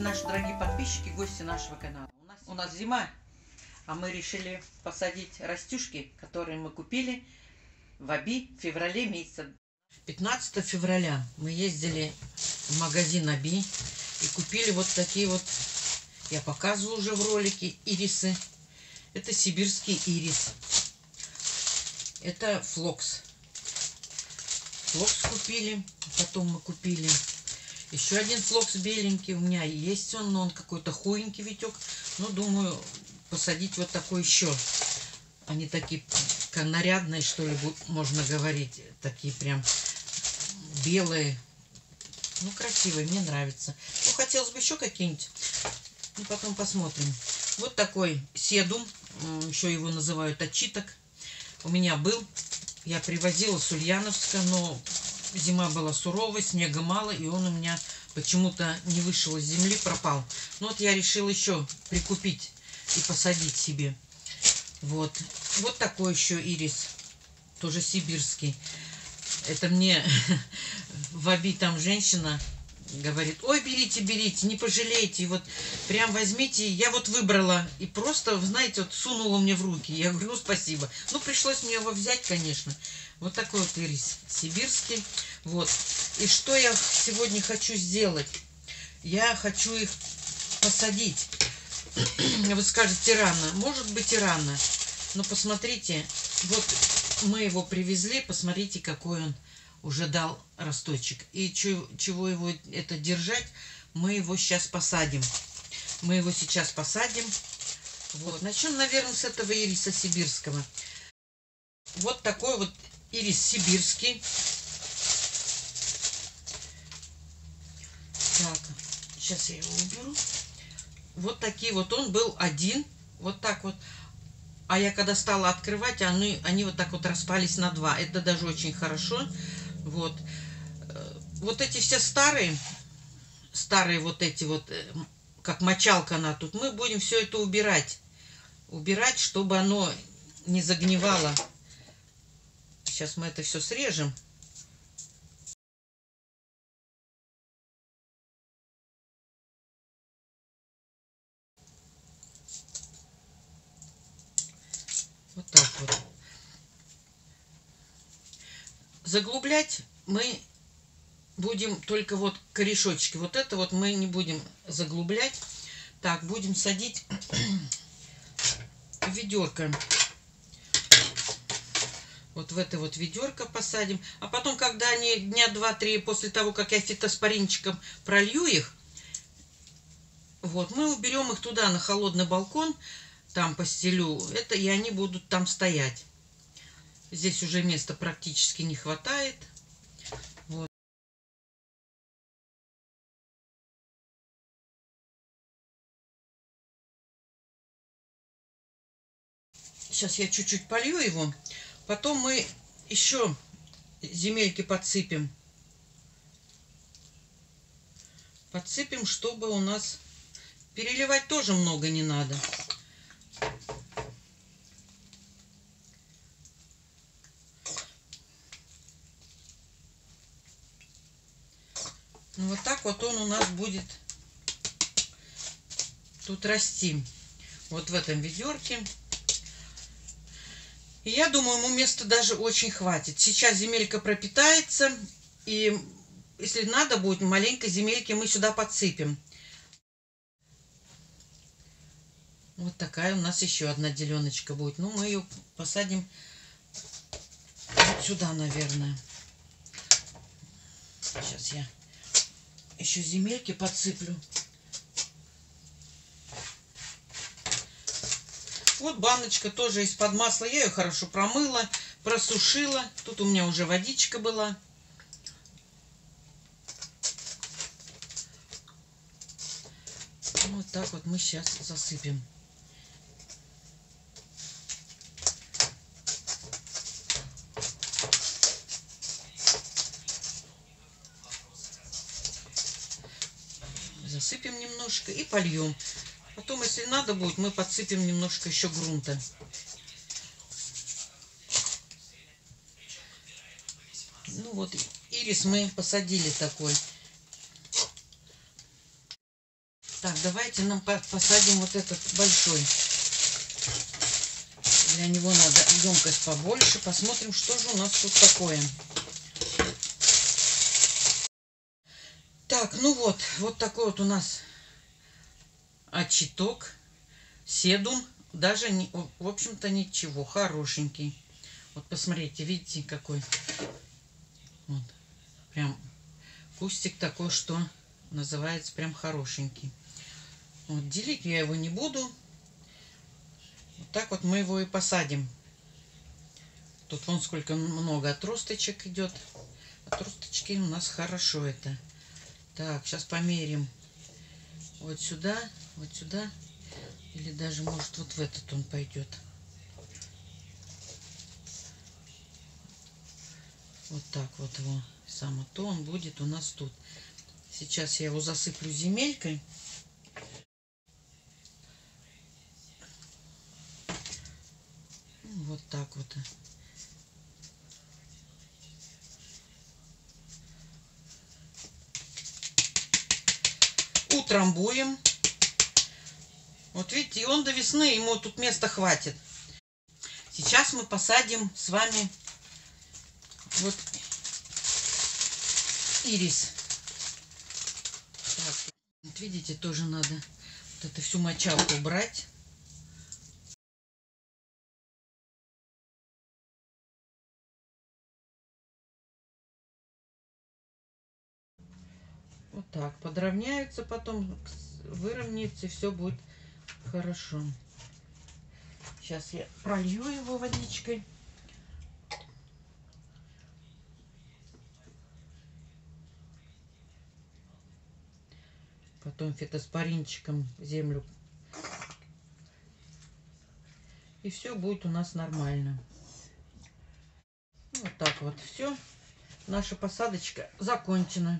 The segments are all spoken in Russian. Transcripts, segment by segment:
наши дорогие подписчики, гости нашего канала. У нас зима, а мы решили посадить растюшки, которые мы купили в Аби в феврале месяце. 15 февраля мы ездили в магазин Аби и купили вот такие вот, я показывала уже в ролике, ирисы. Это сибирский ирис. Это флокс. Флокс купили. Потом мы купили еще один флокс беленький. У меня есть он, но он какой-то хуенький витек. Но думаю посадить вот такой еще. Они такие нарядные, что ли, можно говорить. Такие прям белые. Ну, красивые, мне нравится. Ну, хотелось бы еще какие-нибудь. Ну, потом посмотрим. Вот такой седум. Еще его называют очиток. У меня был. Я привозила с Ульяновска, но зима была суровая, снега мало, и он у меня почему-то не вышел из земли, пропал. Ну, вот я решила еще прикупить и посадить себе. Вот. Вот такой еще ирис. Тоже сибирский. Это мне в Аби там женщина говорит: ой, берите, берите, не пожалейте. И вот прям возьмите. Я вот выбрала и просто, знаете, вот сунула мне в руки. Я говорю: ну, спасибо. Ну, пришлось мне его взять, конечно. Вот такой вот ирис сибирский. Вот. И что я сегодня хочу сделать? Я хочу их посадить. Вы скажете, рано. Может быть, и рано. Но посмотрите, вот мы его привезли. Посмотрите, какой он уже дал росточек. И чего его это держать, мы его сейчас посадим. Мы его сейчас посадим. Вот. Начнем, наверное, с этого ириса сибирского. Вот такой вот ирис сибирский. Так, сейчас я его уберу. Вот такие вот. Он был один. Вот так вот. А я когда стала открывать, они вот так вот распались на два. Это даже очень хорошо. Вот. Вот эти все старые вот эти вот, как мочалка она тут, мы будем все это убирать. Убирать, чтобы оно не загнивало. Сейчас мы это все срежем. Вот так вот. Заглублять мы будем только вот корешочки. Вот это вот мы не будем заглублять. Так, будем садить в ведерко. Вот в это вот ведерко посадим. А потом, когда они дня 2-3 после того, как я фитоспоринчиком пролью их, вот, мы уберем их туда, на холодный балкон. Там постелю это, и они будут там стоять. Здесь уже места практически не хватает. Вот. Сейчас я чуть-чуть полью его. Потом мы еще земельки подсыпем. Подсыпем, чтобы у нас... Переливать тоже много не надо. Ну, вот так вот он у нас будет тут расти. Вот в этом ведерке. И я думаю, ему места даже очень хватит. Сейчас земелька пропитается. И если надо будет, маленькой земельки мы сюда подсыпем. Вот такая у нас еще одна деленочка будет. Ну, мы ее посадим вот сюда, наверное. Сейчас я еще земельки подсыплю. Вот баночка тоже из-под масла. Я ее хорошо промыла, просушила. Тут у меня уже водичка была. Вот так вот мы сейчас засыпем. Засыпем немножко и польем. Потом, если надо будет, мы подсыпем немножко еще грунта. Ну вот, ирис мы посадили такой. Так, давайте нам посадим вот этот большой. Для него надо емкость побольше. Посмотрим, что же у нас тут такое. Так, ну вот такой вот у нас очиток, седум. Даже, не, в общем-то, ничего, хорошенький. Вот посмотрите, видите, какой. Вот, прям кустик такой, что называется, прям хорошенький. Вот, делить я его не буду. Вот так вот мы его и посадим. Тут вон сколько много отросточек идет. Отросточки у нас хорошо это. Так, сейчас померим. Вот сюда, вот сюда. Или даже, может, вот в этот он пойдет. Вот так вот его. Само то он будет у нас тут. Сейчас я его засыплю земелькой. Вот так вот. Утрамбуем. Вот видите, и он до весны, ему тут места хватит. Сейчас мы посадим с вами вот ирис. Так, вот видите, тоже надо вот эту всю мочалку убрать. Вот так, подровняются, потом выровняется, и все будет хорошо. Сейчас я пролью его водичкой. Потом фитоспоринчиком землю. И все будет у нас нормально. Вот так вот все. Наша посадочка закончена.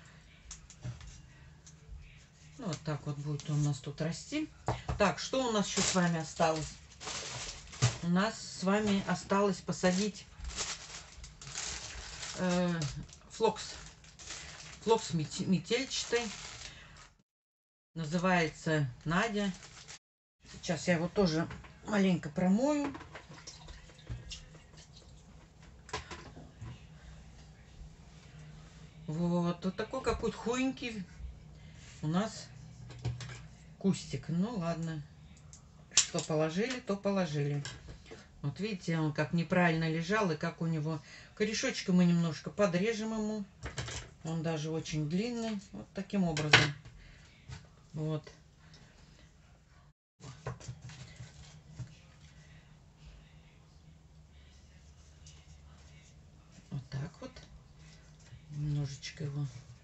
Вот так вот будет у нас тут расти. Так, что у нас еще с вами осталось? У нас с вами осталось посадить флокс. Флокс метельчатый. Называется Надя. Сейчас я его тоже маленько промою. Вот такой какой-то худенький у нас кустик. Ну ладно, что положили, то положили. Вот видите, он как неправильно лежал, и как у него корешочка мы немножко подрежем ему. Он даже очень длинный. Вот таким образом. Вот. Вот так вот. Немножечко его.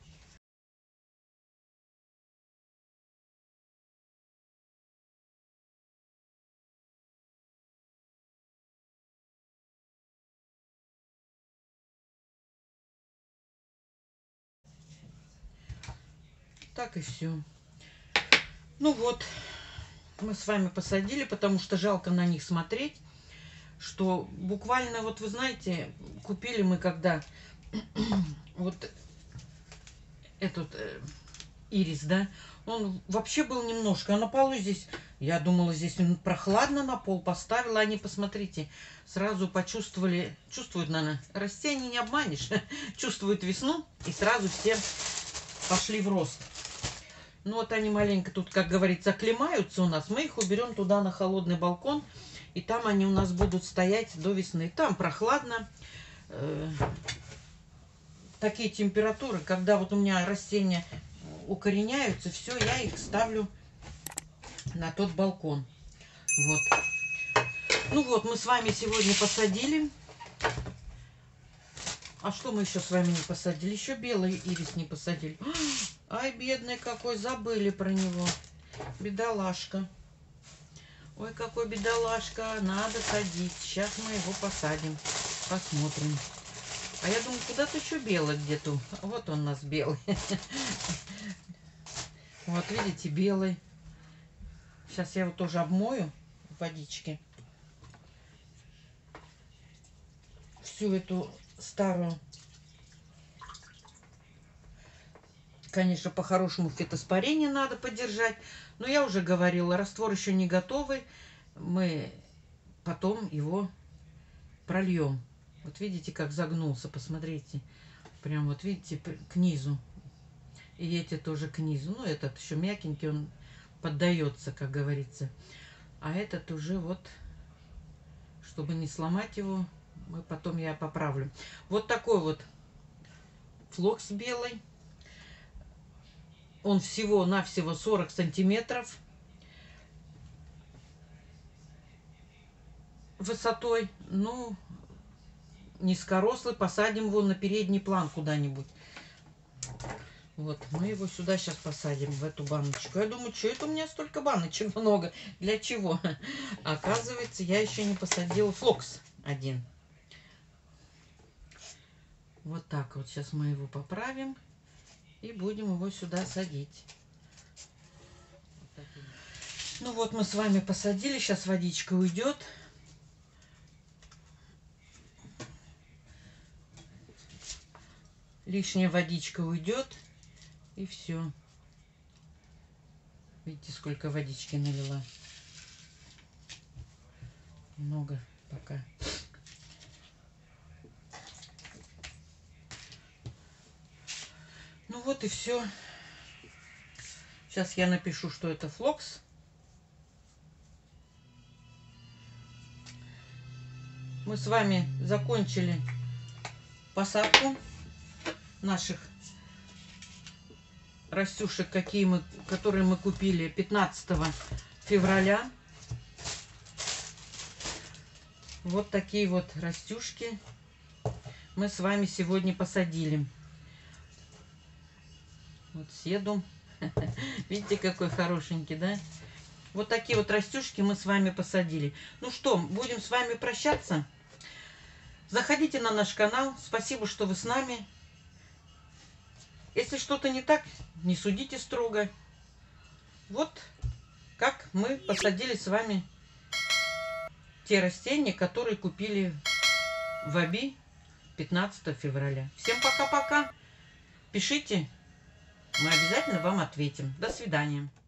Так и все. Ну вот, мы с вами посадили, потому что жалко на них смотреть, что буквально, вот вы знаете, купили мы когда вот этот ирис, да, он вообще был немножко, а на полу здесь, я думала, здесь прохладно, на пол поставила, они, посмотрите, сразу почувствовали, чувствуют, наверное, растения не обманешь, чувствуют весну, и сразу все пошли в рост. Ну вот они маленько тут, как говорится, оклемаются у нас. Мы их уберем туда на холодный балкон. И там они у нас будут стоять до весны. Там прохладно. Такие температуры, когда вот у меня растения укореняются, все, я их ставлю на тот балкон. Вот. Ну вот, мы с вами сегодня посадили. А что мы еще с вами не посадили? Еще белый ирис не посадили. Ай, бедный какой, забыли про него. Бедолашка. Ой, какой бедолашка. Надо садить. Сейчас мы его посадим. Посмотрим. А я думаю, куда-то еще белый где-то. Вот он у нас белый. Вот, видите, белый. Сейчас я его тоже обмою в водичке. Всю эту старую Конечно, по-хорошему фитоспорение надо поддержать. Но я уже говорила, раствор еще не готовый. Мы потом его прольем. Вот видите, как загнулся, посмотрите. Прям вот видите, к низу. И эти тоже к низу. Ну, этот еще мягенький, он поддается, как говорится. А этот уже вот, чтобы не сломать его, потом я поправлю. Вот такой вот флокс белый. Он всего-навсего 40 сантиметров высотой. Ну, низкорослый. Посадим его на передний план куда-нибудь. Вот, мы его сюда сейчас посадим, в эту баночку. Я думаю, что это у меня столько баночек много? Для чего? Оказывается, я еще не посадила флокс один. Вот так вот. Сейчас мы его поправим. И будем его сюда садить. Ну вот мы с вами посадили. Сейчас водичка уйдет. Лишняя водичка уйдет. И все. Видите, сколько водички налила. Много пока. Ну вот и все. Сейчас я напишу, что это флокс. Мы с вами закончили посадку наших растюшек, которые мы купили 15 февраля. Вот такие вот растюшки мы с вами сегодня посадили. Вот седум. Видите, какой хорошенький, да? Вот такие вот растюшки мы с вами посадили. Ну что, будем с вами прощаться. Заходите на наш канал. Спасибо, что вы с нами. Если что-то не так, не судите строго. Вот как мы посадили с вами те растения, которые купили в Аби 15 февраля. Всем пока-пока. Пишите, мы обязательно вам ответим. До свидания.